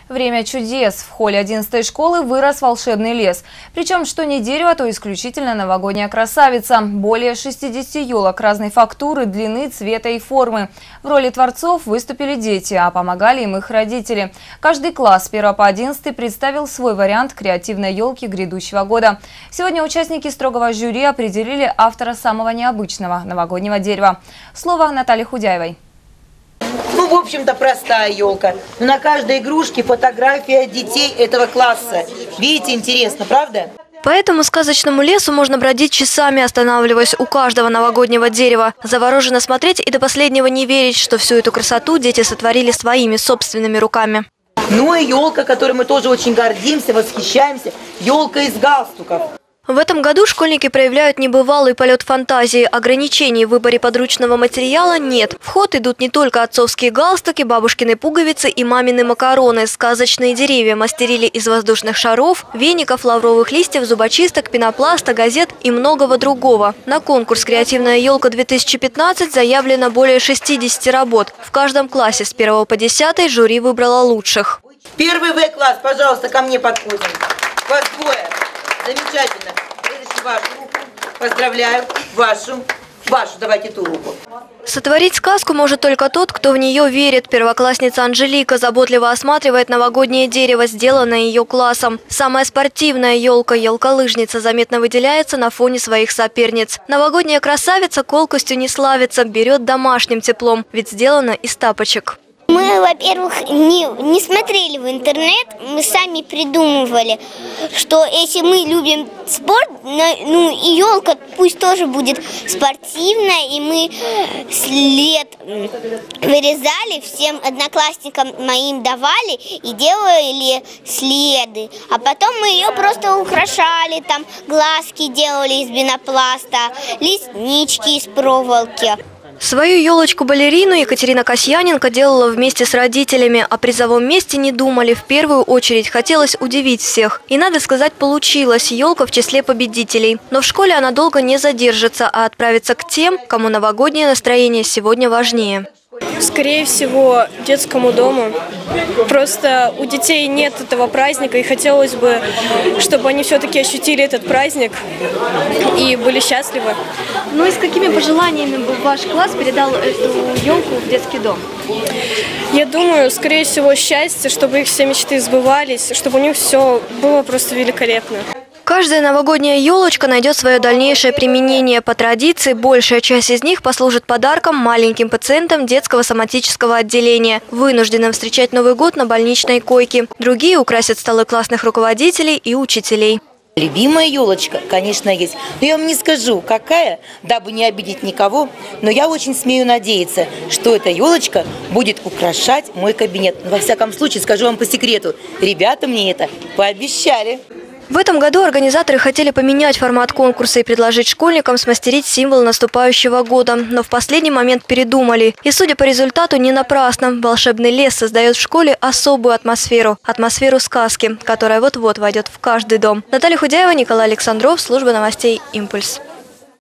Время чудес. В холле 11-й школы вырос волшебный лес. Причем, что не дерево, то исключительно новогодняя красавица. Более 60 елок разной фактуры, длины, цвета и формы. В роли творцов выступили дети, а помогали им их родители. Каждый класс с 1 по 11 представил свой вариант креативной елки грядущего года. Сегодня участники строгого жюри определили автора самого необычного новогоднего дерева. Слово Натальи Худяевой. Ну, в общем-то, простая елка. Но на каждой игрушке фотография детей этого класса. Видите, интересно, правда? По этому сказочному лесу можно бродить часами, останавливаясь у каждого новогоднего дерева. Завороженно смотреть и до последнего не верить, что всю эту красоту дети сотворили своими собственными руками. Ну и елка, которой мы тоже очень гордимся, восхищаемся. Елка из галстуков. В этом году школьники проявляют небывалый полет фантазии. Ограничений в выборе подручного материала нет. В ход идут не только отцовские галстуки, бабушкины пуговицы и мамины макароны. Сказочные деревья мастерили из воздушных шаров, веников, лавровых листьев, зубочисток, пенопласта, газет и многого другого. На конкурс «Креативная елка-2015» заявлено более 60 работ. В каждом классе с 1 по 10 жюри выбрало лучших. Первый В-класс, пожалуйста, ко мне подходим. Вас двое. Замечательно. Следующую вашу руку. Поздравляю. Вашу. Давайте ту руку. Сотворить сказку может только тот, кто в нее верит. Первоклассница Анжелика заботливо осматривает новогоднее дерево, сделанное ее классом. Самая спортивная елка, елка-лыжница, заметно выделяется на фоне своих соперниц. Новогодняя красавица колкостью не славится, берет домашним теплом, ведь сделана из тапочек. Мы, во-первых, не смотрели в интернет, мы сами придумывали, что если мы любим спорт, ну и елка пусть тоже будет спортивная, и мы след вырезали, всем одноклассникам моим давали и делали следы. А потом мы ее просто украшали, там глазки делали из пенопласта, леснички из проволоки. Свою елочку-балерину Екатерина Касьяненко делала вместе с родителями. О призовом месте не думали. В первую очередь хотелось удивить всех. И, надо сказать, получилось. Елка в числе победителей. Но в школе она долго не задержится, а отправится к тем, кому новогоднее настроение сегодня важнее. Скорее всего, детскому дому. Просто у детей нет этого праздника, и хотелось бы, чтобы они все-таки ощутили этот праздник и были счастливы. Ну и с какими пожеланиями бы ваш класс передал эту елку в детский дом? Я думаю, скорее всего, счастье, чтобы их все мечты сбывались, чтобы у них все было просто великолепно. Каждая новогодняя елочка найдет свое дальнейшее применение. По традиции, большая часть из них послужит подарком маленьким пациентам детского соматического отделения, вынужденным встречать Новый год на больничной койке. Другие украсят столы классных руководителей и учителей. Любимая елочка, конечно, есть. Но я вам не скажу, какая, дабы не обидеть никого, но я очень смею надеяться, что эта елочка будет украшать мой кабинет. Но во всяком случае, скажу вам по секрету, ребята мне это пообещали. В этом году организаторы хотели поменять формат конкурса и предложить школьникам смастерить символ наступающего года. Но в последний момент передумали. И, судя по результату, не напрасно. Волшебный лес создает в школе особую атмосферу. Атмосферу сказки, которая вот-вот войдет в каждый дом. Наталья Худяева, Николай Александров, служба новостей «Импульс».